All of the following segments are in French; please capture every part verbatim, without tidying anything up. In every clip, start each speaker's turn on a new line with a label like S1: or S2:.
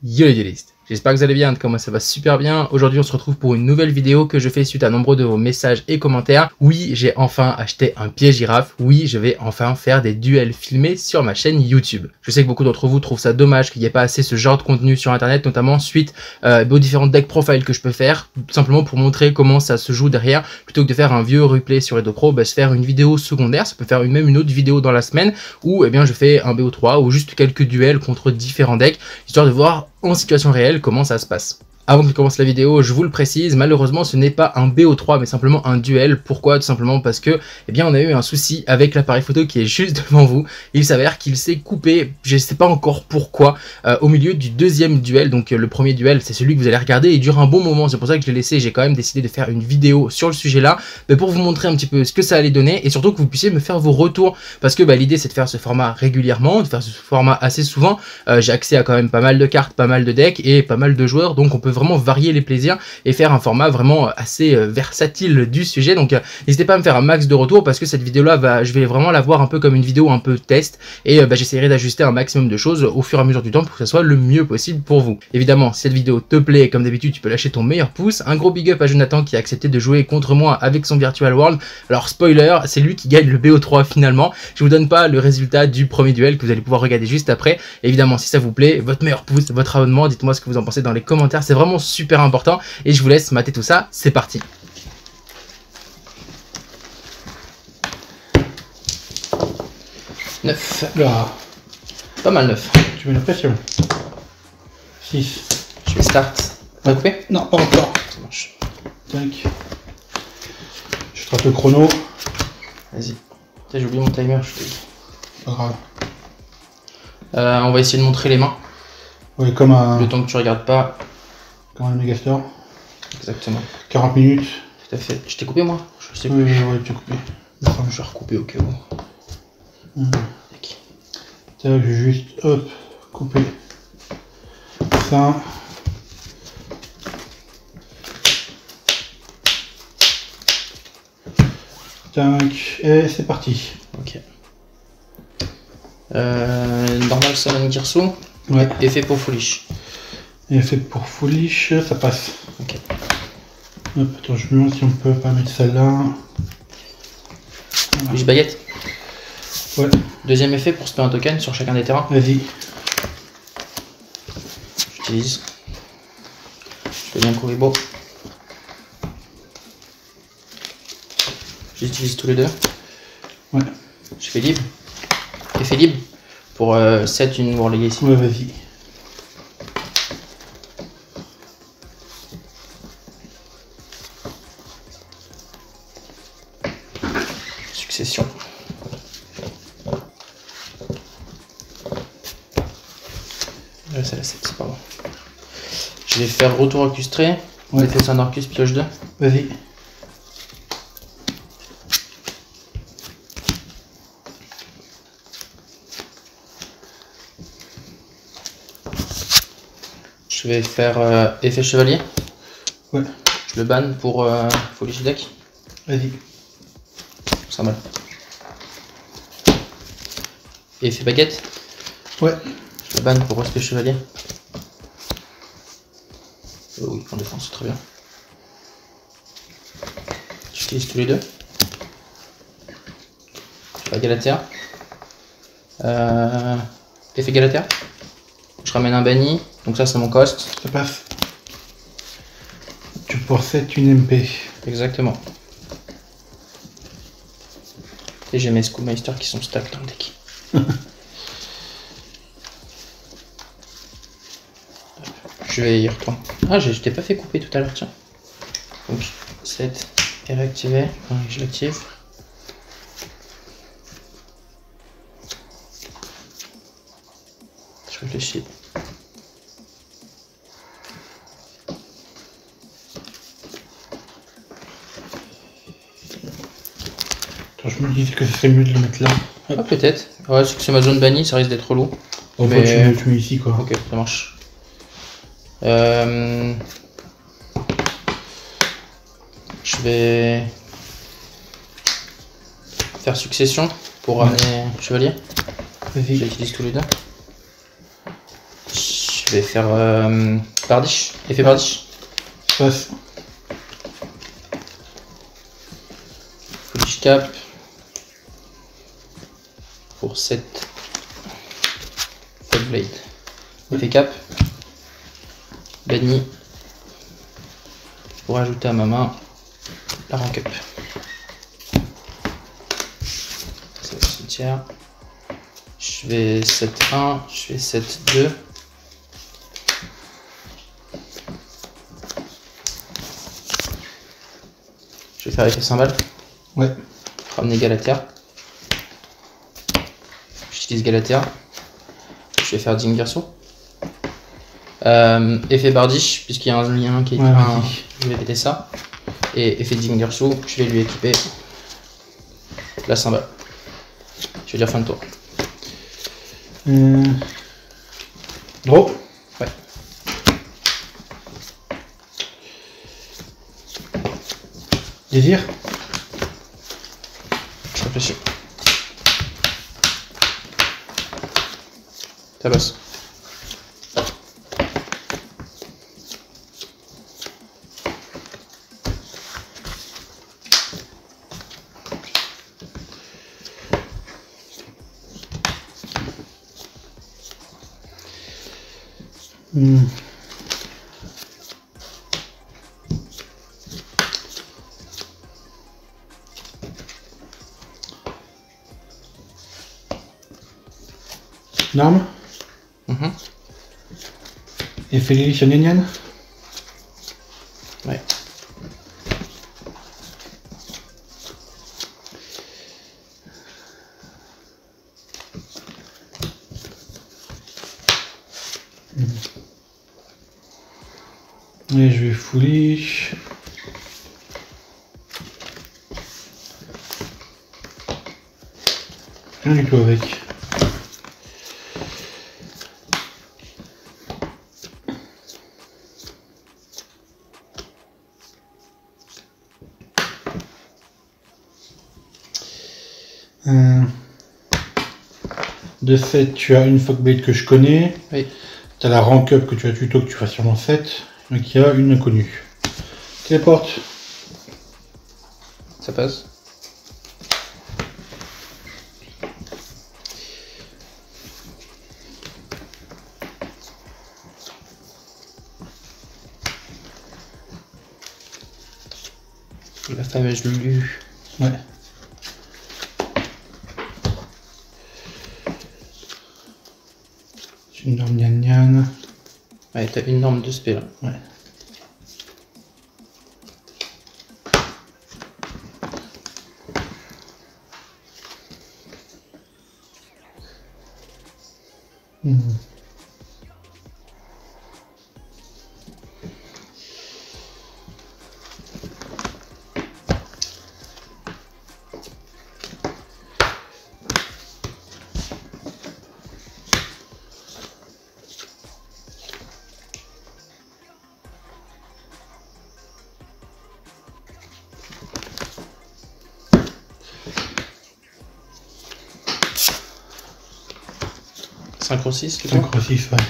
S1: Yo les duelistes, j'espère que vous allez bien, comment ça va super bien. Aujourd'hui on se retrouve pour une nouvelle vidéo que je fais suite à nombreux de vos messages et commentaires. Oui, j'ai enfin acheté un pied girafe, oui, je vais enfin faire des duels filmés sur ma chaîne YouTube. Je sais que beaucoup d'entre vous trouvent ça dommage qu'il n'y ait pas assez ce genre de contenu sur internet, notamment suite euh, aux différents deck profiles que je peux faire, tout simplement pour montrer comment ça se joue derrière, plutôt que de faire un vieux replay sur Edo Pro, bah, se faire une vidéo secondaire, ça peut faire une, même une autre vidéo dans la semaine, où eh bien, je fais un B O trois ou juste quelques duels contre différents decks, histoire de voir en situation réelle comment ça se passe. Avant que je commence la vidéo, je vous le précise, malheureusement ce n'est pas un B O trois mais simplement un duel. Pourquoi? Tout simplement parce que eh bien, on a eu un souci avec l'appareil photo qui est juste devant vous. Il s'avère qu'il s'est coupé, je ne sais pas encore pourquoi, euh, au milieu du deuxième duel. Donc euh, le premier duel c'est celui que vous allez regarder, il dure un bon moment, c'est pour ça que je l'ai laissé. J'ai quand même décidé de faire une vidéo sur le sujet là, mais pour vous montrer un petit peu ce que ça allait donner et surtout que vous puissiez me faire vos retours. Parce que bah, l'idée c'est de faire ce format régulièrement, de faire ce format assez souvent. Euh, J'ai accès à quand même pas mal de cartes, pas mal de decks et pas mal de joueurs, donc on peut vraiment varier les plaisirs et faire un format vraiment assez euh, versatile du sujet. Donc euh, n'hésitez pas à me faire un max de retours parce que cette vidéo là va, je vais vraiment la voir un peu comme une vidéo un peu test et euh, bah, j'essaierai d'ajuster un maximum de choses au fur et à mesure du temps pour que ça soit le mieux possible pour vous. Évidemment, si cette vidéo te plaît, comme d'habitude tu peux lâcher ton meilleur pouce. Un gros big up à Jonathan qui a accepté de jouer contre moi avec son Virtual World. Alors spoiler, c'est lui qui gagne le B O trois finalement. Je vous donne pas le résultat du premier duel que vous allez pouvoir regarder juste après. Évidemment, si ça vous plaît, votre meilleur pouce, votre abonnement, dites-moi ce que vous en pensez dans les commentaires, c'est vraiment super important et je vous laisse mater tout ça, c'est parti. neuf.
S2: Là.
S1: Pas mal neuf.
S2: Tu mets la pression. six.
S1: Je vais start. On va couper?
S2: Non, pas encore.
S1: Ça marche.
S2: Tac. Je trappe le chrono.
S1: Vas-y. J'ai oublié mon timer, je te dis.
S2: Pas grave.
S1: Euh, on va essayer de montrer les mains.
S2: Ouais, comme un.
S1: Le temps que tu regardes pas.
S2: Comme un Megastore.
S1: Exactement.
S2: quarante minutes.
S1: Tout à fait. Je t'ai coupé moi? Je sais
S2: Oui,
S1: plus.
S2: oui, oui, tu as coupé.
S1: Je vais recouper au cas où.
S2: Mmh.
S1: Tac.
S2: Tac, juste hop, couper. Ça. Tac, et c'est parti.
S1: Ok. Euh, normal Summon Girsu.
S2: Ouais.
S1: Effet pour Foolish.
S2: Et fait pour Foolish, ça passe.
S1: Ok.
S2: Hop, attends, je me demande si on peut pas mettre celle-là.
S1: Foolish baguette.
S2: Ouais.
S1: Deuxième effet pour spam un token sur chacun des terrains.
S2: Vas-y.
S1: J'utilise. Je fais bien Kuribo. J'utilise tous les deux.
S2: Ouais.
S1: Je fais libre. Effet libre pour euh, sept une War Legacy.
S2: Ouais, vas-y.
S1: Succession. Euh, c'est la sept, c'est pas bon. Je vais faire retour orchestré.
S2: Ouais.
S1: Effet Sandorcus pioche deux.
S2: Vas-y.
S1: Je vais faire euh, effet chevalier.
S2: Ouais.
S1: Je le banne pour euh, Foolish deck.
S2: Vas-y.
S1: Ça mal. Effet baguette.
S2: Ouais.
S1: Je le banne pour respect chevalier. Oh oui, en défense, c'est très bien. J'utilise tous les deux. Je fais Galatea. Euh, effet Galatea. Je ramène un banni. Donc ça c'est mon cost.
S2: Ça passe. Tu possèdes une M P.
S1: Exactement. Et j'ai mes Schoolmeister qui sont stack dans le deck. Je vais y retourner. Ah, je t'ai pas fait couper tout à l'heure, tiens. Donc sept est réactivé. Donc, je l'active. Je réfléchis.
S2: Attends, je me disais que ce serait mieux de le mettre là.
S1: Ah, peut-être. Ouais, c'est que c'est ma zone bannie, ça risque d'être relou.
S2: En
S1: Mais...
S2: fait, tu, mets, tu mets ici quoi.
S1: Ok, ça marche. Euh... Je vais faire succession pour ramener ouais. Chevalier.
S2: Vas-y.
S1: J'utilise tous les deux. Je Je vais faire euh, Bardiche, effet Bardiche.
S2: Passe.
S1: Foolish Cap. Pour sept. Blade. Effet Cap. Banni. Pour ajouter à ma main la rank up. C'est le cimetière. Je vais sept un, je fais sept deux. Je vais faire effet cymbale.
S2: Ouais.
S1: Ramener Galatea. J'utilise Galatea. Je vais faire Dingirsu. Euh, effet Bardiche, puisqu'il y a un lien qui est.
S2: Ouais,
S1: un... Je vais péter ça. Et effet Dingirsu, je vais lui équiper la cymbale. Je vais dire fin de tour.
S2: Euh... Draw.
S1: Ouais.
S2: Désir.
S1: Je réfléchis. Ça passe.
S2: Hmm. Une arme.
S1: Mm-hmm.
S2: Effet Lily sur Nyan.
S1: Ouais.
S2: Et je vais foolish. Rien du tout avec. Euh, de fait, tu as une Fogblade que je connais.
S1: Oui.
S2: Tu as la rank up que tu as tuto que tu fasses sûrement sept. Donc il y a une inconnue. Téléporte.
S1: Ça passe. La fameuse Lulu.
S2: Ouais. C'est une norme Nyan Nyan.
S1: Ouais, t'as une norme de spell.
S2: Ouais. Mmh.
S1: cinq ou six, tu
S2: cinq ou six, ouais.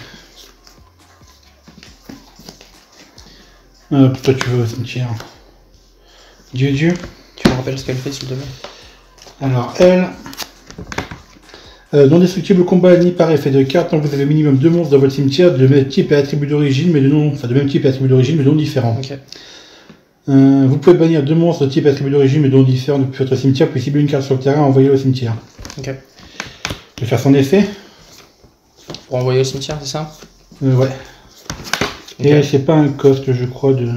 S2: Euh, toi tu veux au cimetière. Dieu Dieu.
S1: Tu me rappelles ce qu'elle fait s'il te plaît?
S2: Alors elle. Euh, non destructible combat ni par effet de carte, tant que vous avez minimum deux monstres dans votre cimetière de même type et attribut d'origine, mais de nom. Enfin de même type et attribut d'origine, mais de nom différents.
S1: Ok.
S2: Euh, vous pouvez bannir deux monstres de type et attribut d'origine, mais de nom différents depuis votre cimetière, puis cibler une carte sur le terrain et envoyer au cimetière.
S1: Ok.
S2: Je vais faire son effet.
S1: Pour envoyer au cimetière, c'est ça?
S2: Euh, ouais.
S1: Ok.
S2: Et c'est pas un cost, je crois, de...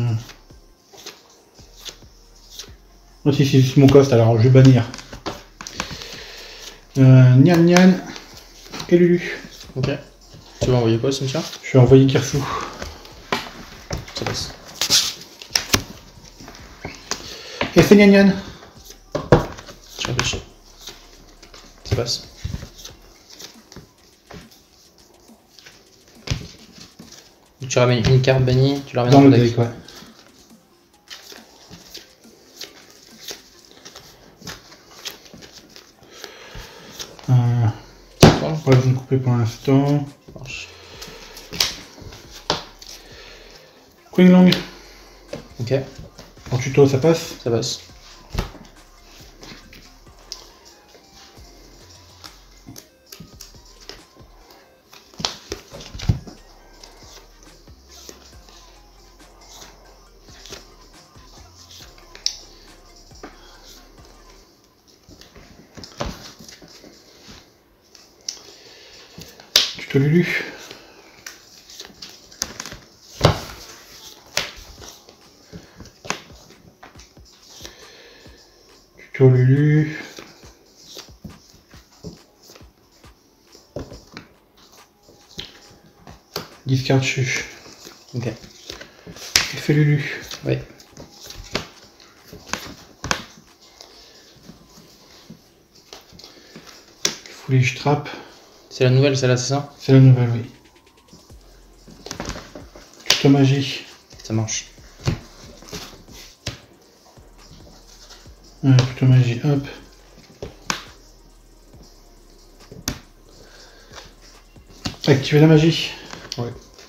S2: Non, si, si, c'est mon cost, alors je vais bannir. Euh, Nyan Nyan et Lulu.
S1: Ok. Tu vas envoyer quoi au cimetière?
S2: Je vais envoyer Girsu.
S1: Ça passe.
S2: Et c'est Nyan Nyan.
S1: Je réfléchis. Ça passe. Tu ramènes une carte bannie, tu la ramènes
S2: Dans
S1: dans
S2: le
S1: le deck.
S2: deck, ouais. Euh...
S1: Bon,
S2: Ouais, je vais me couper pour l'instant.
S1: ça marche.
S2: Queen Long.
S1: Ok.
S2: En tuto, ça passe.
S1: Ça passe.
S2: Tuto Lulu. Tuto Lulu. Discard chu.
S1: Ok.
S2: Effet Lulu.
S1: Oui.
S2: Foolish Trap.
S1: C'est la nouvelle, celle-là, c'est ça?
S2: C'est la nouvelle, oui. Tuto magie.
S1: Ça marche.
S2: Ouais, tuto magie, hop. Activer la magie.
S1: Oui.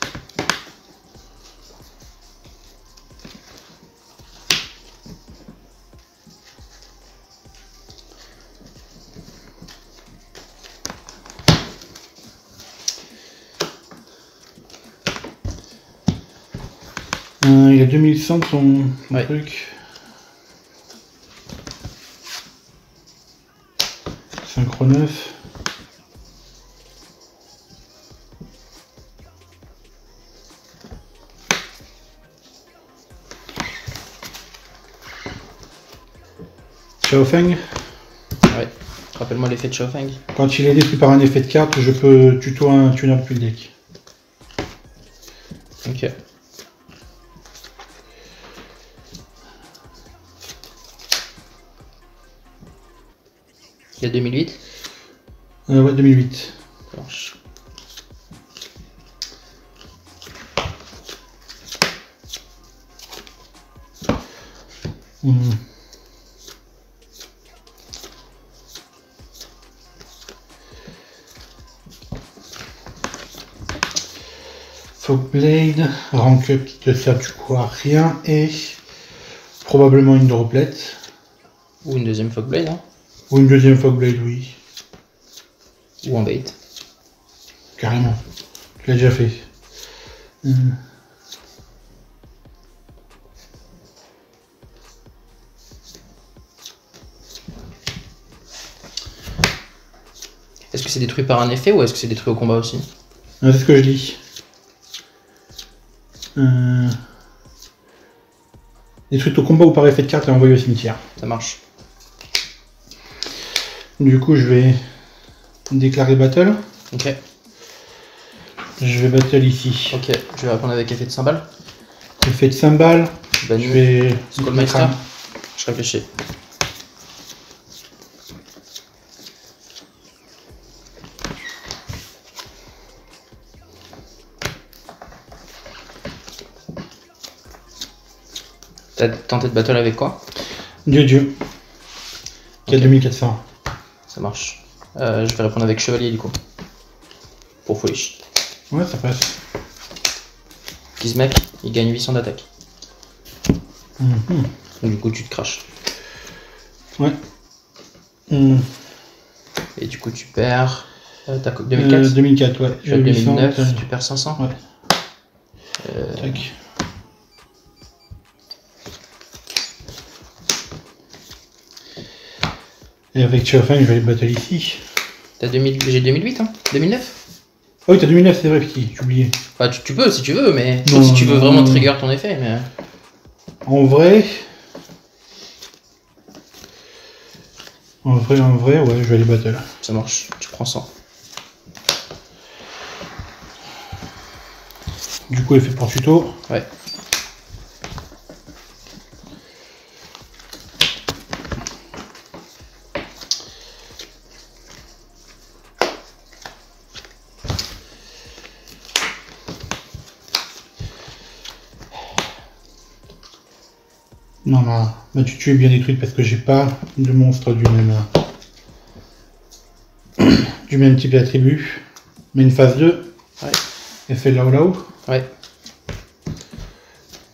S2: Euh, il a deux mille cent son, son
S1: Ouais.
S2: truc. Synchro neuf. Xiao Feng.
S1: Ouais. Rappelle-moi l'effet de Xiao Feng.
S2: Quand il est détruit par un effet de carte, je peux tuto un tuner depuis le deck.
S1: Ok. Il y a deux mille huit.
S2: Euh, ouais, deux mille huit.
S1: Ça marche.
S2: Hmm. Fogblade, rank up qui te sert du coup à rien et probablement une droplet.
S1: Ou une deuxième Fogblade, hein.
S2: Ou une deuxième Fogblade, oui.
S1: Ou un bait.
S2: Carrément. Tu l'as déjà fait. Hmm.
S1: Est-ce que c'est détruit par un effet ou est-ce que c'est détruit au combat aussi?
S2: Ah, c'est ce que je dis. Euh... Détruit au combat ou par effet de carte et envoyé au cimetière.
S1: Ça marche.
S2: Du coup, je vais déclarer battle.
S1: Ok.
S2: Je vais battle ici.
S1: Ok. Je vais répondre avec effet de cymbale.
S2: Effet de cymbale.
S1: Banni.
S2: Je vais.
S1: Skullmeister. Je réfléchis. T'as tenté de battle avec quoi?
S2: Dieu Dieu. Qui a
S1: Ok.
S2: deux mille quatre cents.
S1: Ça marche. Euh, je vais répondre avec chevalier du coup. Pour foolish.
S2: Ouais, ça passe.
S1: Gizmek, il gagne huit cents d'attaque.
S2: Mhm.
S1: Donc du coup tu te craches.
S2: Ouais. Mhm.
S1: Et du coup tu perds. Euh, t'as deux mille quatre.
S2: Euh, deux mille quatre, ouais.
S1: Je suis à
S2: huit cents,
S1: deux mille neuf,
S2: euh,
S1: tu perds cinq cents.
S2: Ouais.
S1: Euh,
S2: Tac. Et avec Xiao Feng, je vais aller battle ici.
S1: T'as deux mille, j'ai deux mille huit, hein. deux mille neuf.
S2: Ah oui, t'as deux mille neuf, c'est vrai, petit, j'ai oublié.
S1: Enfin, tu, tu peux si tu veux, mais
S2: Non,
S1: sauf si tu veux
S2: non,
S1: vraiment
S2: non.
S1: trigger ton effet. Mais
S2: En vrai. En vrai, en vrai, ouais, je vais aller battle.
S1: ça marche, tu prends cent.
S2: Du coup, effet pour tuto.
S1: Ouais.
S2: Non, non, ma tutu est bien détruite parce que j'ai pas de monstre du même du même type d'attribut. Mais une phase deux.
S1: Ouais.
S2: Effet là-haut là-haut.
S1: Ouais.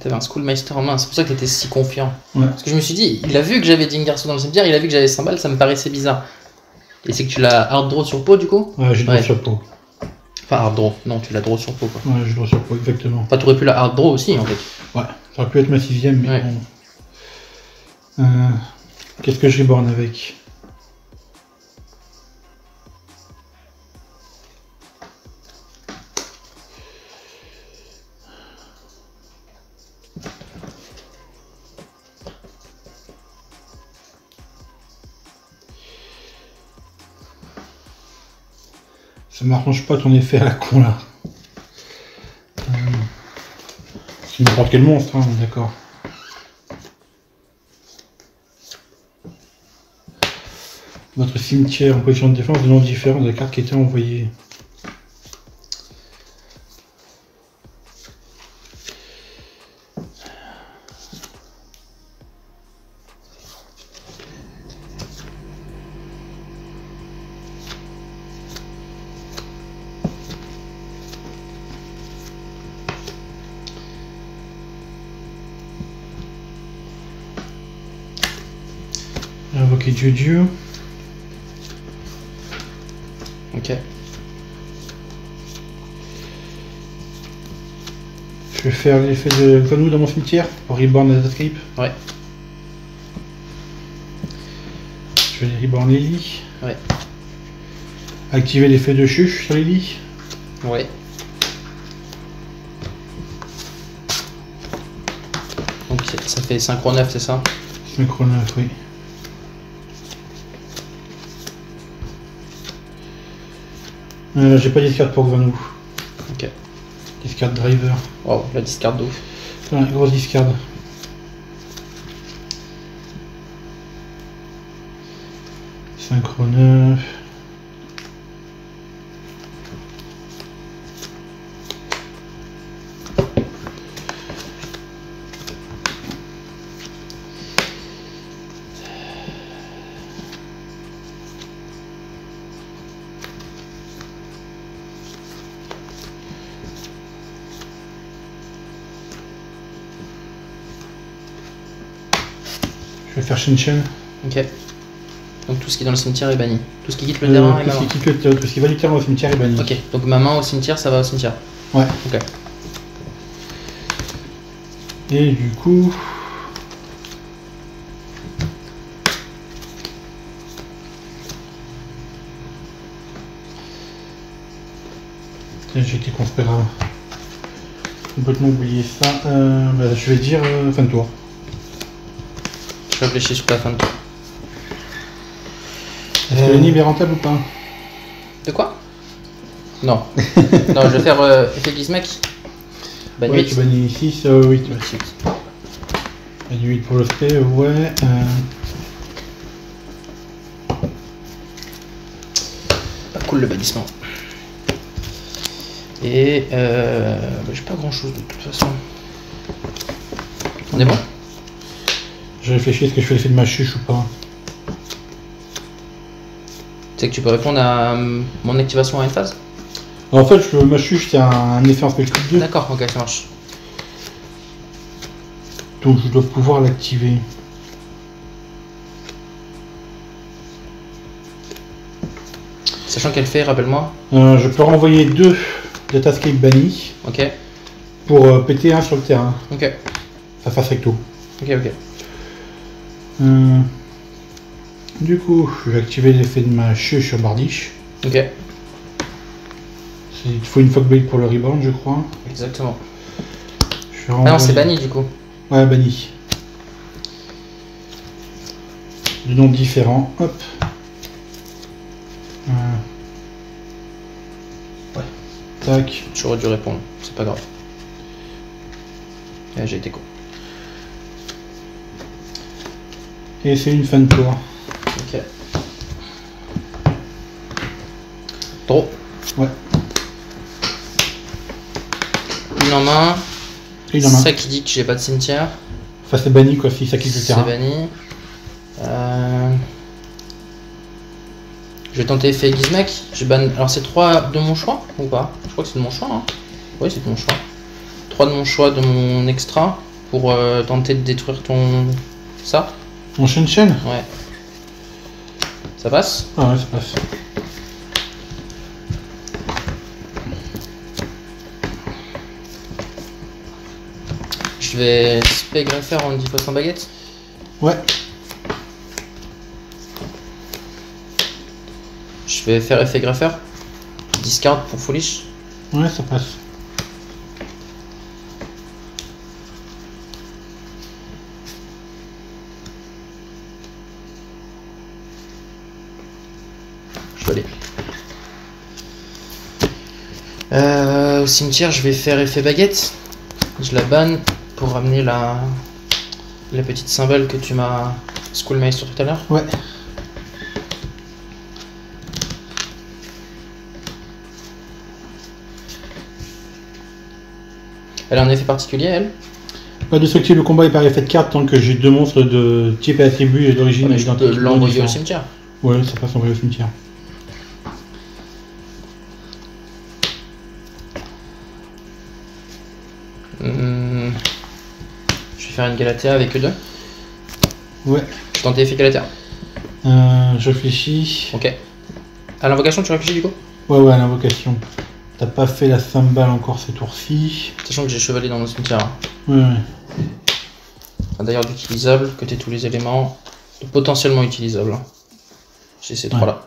S1: T'avais un Schoolmeister en main, c'est pour ça que t'étais si confiant.
S2: Ouais.
S1: Parce que je me suis dit, il a vu que j'avais Dingarso dans le cimetière, il a vu que j'avais cent balles, ça me paraissait bizarre. Et c'est que tu l'as hard draw sur pot du coup?
S2: Ouais, j'ai draw
S1: Ouais.
S2: sur pot.
S1: Enfin hard draw, non tu l'as draw sur pot quoi.
S2: Ouais, j'ai draw sur pot, exactement.
S1: Enfin t'aurais pu la hard draw aussi en fait.
S2: Ouais, ça aurait pu être ma sixième, mais
S1: Ouais.
S2: bon. Euh, Qu'est-ce que je reborn avec? Ça m'arrange pas ton effet à la con là. Euh, C'est n'importe quel monstre, hein, d'accord. Votre cimetière en position de défense de nom différent de la carte qui était envoyée. Invoquer Dieu Dieu.
S1: Ok.
S2: Je vais faire l'effet de Vanou dans mon cimetière pour reborn les escape.
S1: Ouais.
S2: Je vais les reborn les lits.
S1: Ouais.
S2: Activer l'effet de chuche sur les lits.
S1: Ouais. Donc ça fait synchro neuf, c'est ça?
S2: Synchro neuf, oui. Euh, J'ai pas de discard pour Vanou.
S1: Ok.
S2: Discard driver.
S1: Wow, la discard d'ouf.
S2: Ouais, grosse discard. Synchro neuf. Je vais faire Shen Shen.
S1: Ok. Donc tout ce qui est dans le cimetière est banni. Tout ce qui quitte le
S2: Euh,
S1: terrain est
S2: tout,
S1: ma
S2: ce
S1: main.
S2: qui quitte le terrain, tout ce qui va du terrain au cimetière est banni.
S1: Ok, donc ma main au cimetière, ça va au cimetière.
S2: Ouais.
S1: Ok.
S2: Et du coup... J'ai été con, c'est pas grave. Complètement oublié ça. Euh, bah, je vais dire euh, fin de tour.
S1: Je réfléchis sur la fin de tour.
S2: Est-ce que l'anime est rentable ou pas?
S1: De quoi? Non. Non, je vais faire euh, effet Gizmek. Ban
S2: Ouais,
S1: huit.
S2: tu bannis ici, ça, oui. Tu
S1: huit.
S2: bannis huit pour le spray, ouais. Euh...
S1: Pas cool le bannissement. Et euh, bah, j'ai pas grand chose de toute façon. On est bon?
S2: Je réfléchis, est-ce que je fais l'effet de ma chuche ou pas?
S1: Tu sais que tu peux répondre à euh, mon activation à une phase?
S2: Alors, en fait, je, ma chuche, c'est un effet en spell click deux.
S1: D'accord, ok, ça marche.
S2: Donc, je dois pouvoir l'activer.
S1: Sachant qu'elle fait, rappelle-moi.
S2: Euh, je peux renvoyer deux Datascape bannis
S1: Ok,
S2: pour euh, péter un sur le terrain.
S1: ok,
S2: Ça fasse recto.
S1: ok, ok.
S2: Euh, du coup, je vais activer l'effet de ma chuche sur Bardiche.
S1: Ok,
S2: Il faut une Fogblade pour le reborn, je crois.
S1: exactement.
S2: Je vais
S1: Ah non,
S2: renvoyer-
S1: c'est banni du coup.
S2: Ouais, banni. De noms différents. Hop. Euh, Ouais. Tac.
S1: J'aurais dû répondre, c'est pas grave. Ouais, j'ai été con.
S2: Et c'est une fin de tour.
S1: Ok. Draw.
S2: Ouais.
S1: Une en main.
S2: Et il en a.
S1: Ça qui dit que j'ai pas de cimetière.
S2: Enfin, c'est banni quoi, si ça quitte le
S1: C'est
S2: terrain.
S1: banni. Euh... Je vais tenter effet Gizmek. Je banne. Alors c'est trois de mon choix ou pas? Je crois que c'est de mon choix. Hein. Oui, c'est de mon choix. trois de mon choix de mon extra. pour euh, tenter de détruire ton... ça.
S2: Mon Shen-Shen?
S1: Ouais. Ça passe?
S2: Ah ouais, ça passe.
S1: Je vais spé greffer en dix fois sans baguette.
S2: Ouais.
S1: Je vais faire effet greffer. Discard pour foolish.
S2: Ouais, ça passe.
S1: Je vais aller. Euh, au cimetière, je vais faire effet baguette. Je la banne pour ramener la, la petite cymbale que tu m'as schoolmaster tout à l'heure.
S2: Ouais.
S1: Elle a un effet particulier, elle?
S2: Pas destructible, le combat est par effet de carte tant que j'ai deux monstres de type et attribut et d'origine
S1: Ouais, je peux
S2: identiques.
S1: l'envoyer au cimetière.
S2: Ouais, ça passe envoyer au cimetière.
S1: Hum, je vais faire une Galatea avec eux deux.
S2: Ouais.
S1: Je tente effet Galatea.
S2: Euh, je réfléchis.
S1: Ok. À l'invocation, tu réfléchis du coup?
S2: Ouais, ouais, à l'invocation. T'as pas fait la cymbale encore ces tours-ci.
S1: Sachant que j'ai chevalier dans mon cimetière. Hein.
S2: Ouais, ouais.
S1: Enfin, d'ailleurs, d'utilisable, que t'aies tous les éléments de potentiellement utilisables. Hein. J'ai ces
S2: Ouais.
S1: trois là.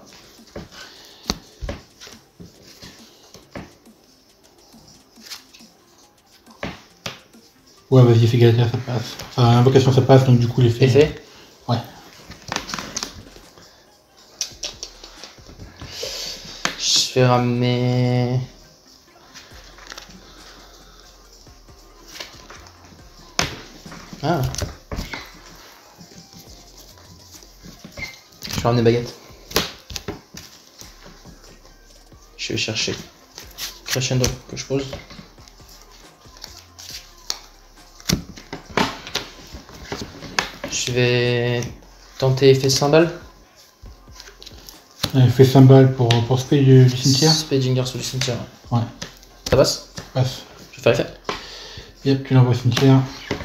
S2: Ouais, vas-y, fais Galatea, ça passe. Enfin, l'invocation, ça passe, donc du coup, l'effet.
S1: Effet?
S2: Ouais.
S1: Je vais ramener... Ah. Je vais ramener baguette. Je vais chercher crescendo que je pose. Je vais tenter effet cymbale.
S2: Elle fait cymbale pour, pour spé du, du cimetière.
S1: Spaging Garçon du cimetière.
S2: Ouais.
S1: Ça passe?
S2: Passe.
S1: Je vais faire effet.
S2: Yep, tu l'envoies au cimetière.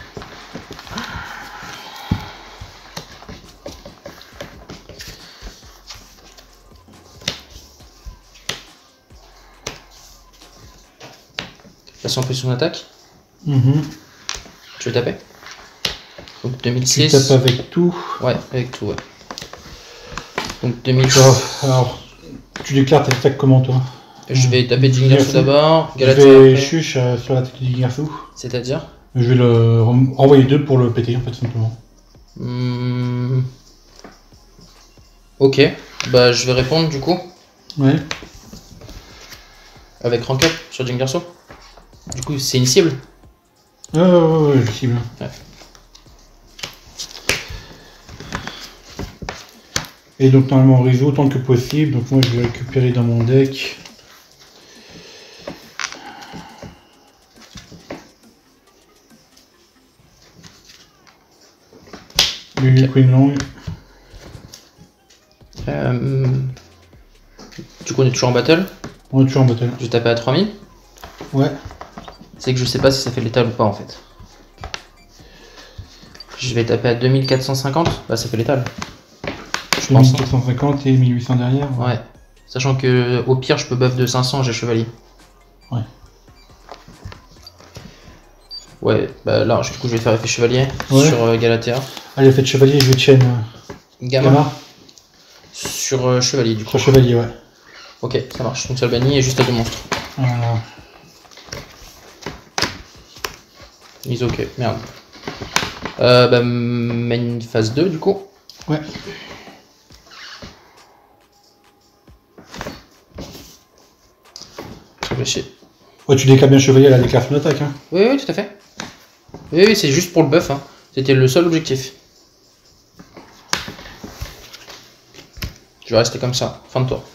S1: Passe en position d'attaque.
S2: Mm-hmm.
S1: Tu veux taper? Donc deux mille
S2: Tu
S1: six.
S2: tapes avec tout.
S1: Ouais, avec tout, ouais. Donc deux mille.
S2: Alors, alors, tu déclares ta attaque comment, toi?
S1: Je vais taper Jingarsu d'abord.
S2: Je
S1: Galatea
S2: vais
S1: après.
S2: chuche euh, sur l'attaque du Jingarsu.
S1: C'est-à-dire?
S2: Je vais le ren- renvoyer deux pour le péter, en fait, simplement.
S1: Hmm. Ok. Bah, je vais répondre du coup.
S2: Ouais.
S1: Avec rank up sur Jingarsu. Du coup, c'est une cible.
S2: Ouais, ouais, ouais, ouais, je cible.
S1: Ouais.
S2: Et donc, normalement, on résout autant que possible. Donc, moi, je vais récupérer dans mon deck. Le
S1: Ok.
S2: Queen Long.
S1: Euh... Du coup, on est toujours en battle.
S2: On est toujours en battle.
S1: Je vais taper à trois mille.
S2: Ouais.
S1: C'est que je sais pas si ça fait létal ou pas en fait. Je vais taper à deux mille quatre cent cinquante. Bah, ça fait létal. Je
S2: deux
S1: pense.
S2: mille quatre cent cinquante et mille huit cents derrière.
S1: Ouais. Sachant que au pire, je peux buff de cinq cents, j'ai chevalier.
S2: Ouais.
S1: Ouais, bah là, du coup, je vais faire effet chevalier
S2: Ouais.
S1: sur euh, Galatea.
S2: Allez, faites chevalier, je vais chain. euh,
S1: Gamma,
S2: Gamma.
S1: sur euh, chevalier du coup.
S2: Sur chevalier, ouais.
S1: Ok, ça marche. Donc ça le bannit et juste à deux monstres.
S2: Voilà.
S1: Mise ok, merde. Euh, bah, main phase deux du coup.
S2: Ouais.
S1: Je réfléchis.
S2: Ouais, tu décales bien chevalier à la déclaration d'attaque. Hein.
S1: Oui, oui, tout à fait. Oui, oui, c'est juste pour le buff. Hein. C'était le seul objectif. Je vais rester comme ça. Fin de tour.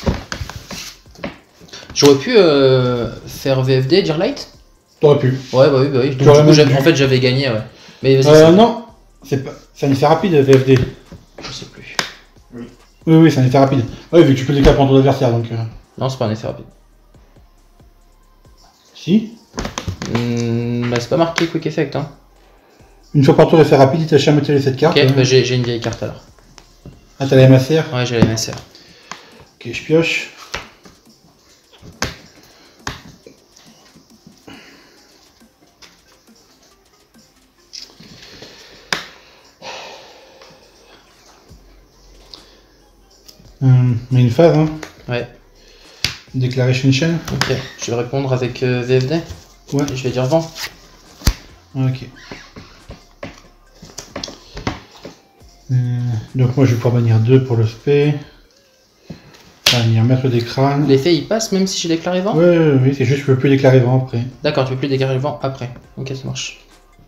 S1: J'aurais pu euh, faire V F D, dire light.
S2: T'aurais pu.
S1: Ouais, bah oui, bah oui. Donc,
S2: J'aurais
S1: du coup,
S2: même
S1: j'avais-
S2: pu.
S1: en fait, j'avais gagné, ouais. Mais vas-y,
S2: Euh,
S1: c'est-
S2: non. C'est pas... C'est un effet rapide, V F D.
S1: je sais plus.
S2: Oui, oui, c'est un effet rapide. Ouais, vu que tu peux le décaler pour ton adversaire, donc... Euh...
S1: Non, c'est pas un effet rapide.
S2: Si.
S1: Hmm, bah, c'est pas marqué quick effect, hein.
S2: Une fois par tour, effet rapide, il tâche à mettre les sept cartes.
S1: Ok,
S2: hein.
S1: bah j'ai une vieille carte alors.
S2: Ah, t'as la M A C R?
S1: Ouais, j'ai la M A C R.
S2: Ok, je pioche. Hum, mais une phase, hein.
S1: Ouais.
S2: Déclarer Shen.
S1: Ok, je vais répondre avec euh, V F D.
S2: Ouais.
S1: Et je vais dire vent.
S2: Ok. Euh, donc moi je vais pouvoir bannir deux pour le spé. Bannir maître des crânes.
S1: L'effet il passe même si j'ai déclaré vent?
S2: Ouais, ouais, oui, c'est juste que je peux plus déclarer vent après.
S1: D'accord, tu peux plus déclarer le vent après. Ok, ça marche.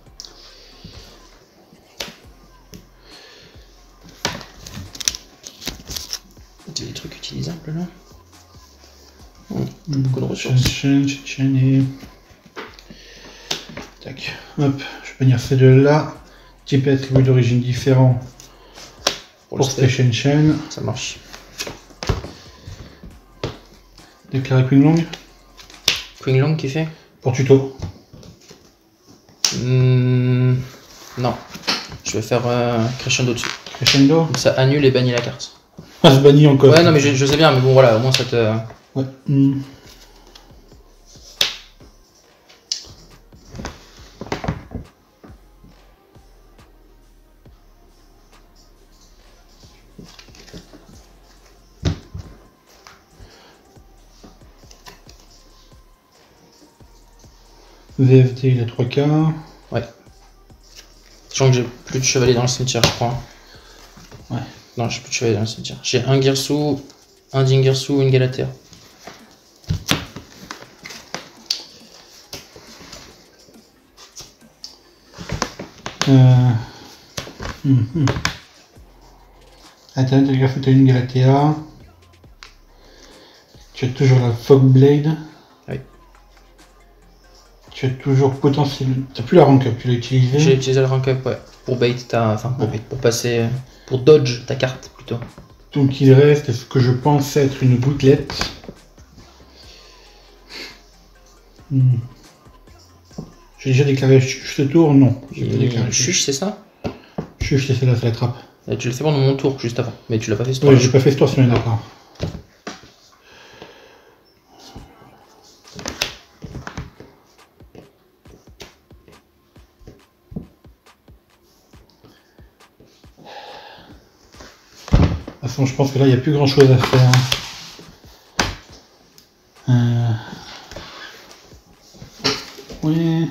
S1: C'est des trucs utilisables là. Oh, beaucoup de ressources.
S2: Chen, Chen, Chen et... Tac. Hop, je vais bannir ces deux-là. Type et attribut d'origine différent
S1: Pour,
S2: pour
S1: le
S2: Station Chen.
S1: Ça marche.
S2: Déclarer Queen Long.
S1: Queen Long qui fait?
S2: Pour tuto.
S1: Mmh, non. Je vais faire euh, Crescendo dessus.
S2: Crescendo.
S1: Comme ça annule et bannit la carte.
S2: Ah, c'est banni encore.
S1: Ouais, non, mais je, je sais bien, mais bon, voilà, au moins ça te.
S2: Ouais. Hmm. V F T, il a trois quarts.
S1: Ouais. Sachant que j'ai plus de chevaliers dans le cimetière, je crois.
S2: Ouais.
S1: Non, j'ai plus de chevaliers dans le cimetière. J'ai un Girsu, un Dingirsu, une Galatea.
S2: Euh... Hum, hum. Attends, t'as gaffe, t'as une Galatea. Tu as toujours la Fog Blade.
S1: Oui.
S2: Tu as toujours potentiel. T'as plus la rank up, tu l'as utilisé.
S1: J'ai utilisé le rank up, ouais. Pour bait ta. Enfin, pour
S2: Ouais.
S1: bait, pour passer. Pour dodge ta carte plutôt.
S2: Donc il reste ce que je pense être une gouttelette. Hmm. J'ai déjà déclaré chuche ce tour? Non. J'ai pas déclaré chuche.
S1: Chuche, c'est ça?
S2: Chuche, c'est celle-là, c'est la trappe.
S1: Et tu l'as fait pendant mon tour, juste avant. Mais tu l'as pas fait ce tour.
S2: Ouais, j'ai pas fait ce tour, sinon d'accord. De toute façon, je pense que là, il n'y a plus grand chose à faire. Euh... Oui.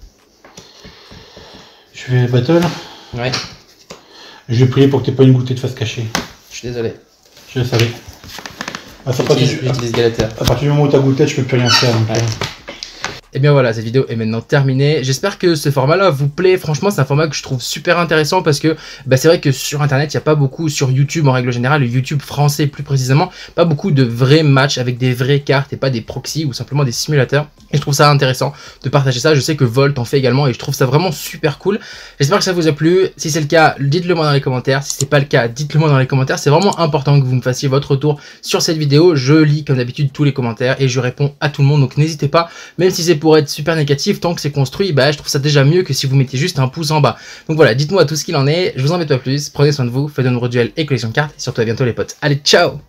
S2: Je vais battle.
S1: Ouais,
S2: Je vais prier pour que tu n'aies pas une goutée de face cachée.
S1: je suis désolé.
S2: Je le savais. À partir,
S1: J'utilise
S2: du...
S1: j'utilise Galatea.
S2: à partir du moment où tu as goutée, je peux plus rien faire. Donc,
S1: Ouais.
S2: euh,
S1: Et bien voilà, cette vidéo est maintenant terminée. J'espère que ce format-là vous plaît. Franchement, c'est un format que je trouve super intéressant parce que bah, c'est vrai que sur Internet, il n'y a pas beaucoup, sur YouTube en règle générale, le YouTube français plus précisément, pas beaucoup de vrais matchs avec des vraies cartes et pas des proxys ou simplement des simulateurs. Et je trouve ça intéressant de partager ça. Je sais que Volt en fait également et je trouve ça vraiment super cool. J'espère que ça vous a plu. Si c'est le cas, dites-le moi dans les commentaires. Si c'est pas le cas, dites-le moi dans les commentaires. C'est vraiment important que vous me fassiez votre retour sur cette vidéo. Je lis comme d'habitude tous les commentaires et je réponds à tout le monde. Donc n'hésitez pas, même si c'est pour être super négatif, tant que c'est construit, bah je trouve ça déjà mieux que si vous mettiez juste un pouce en bas. Donc voilà, dites-moi tout ce qu'il en est. Je vous embête pas plus. Prenez soin de vous, faites de nombreux duels et collection de cartes. Et surtout à bientôt les potes. Allez, ciao!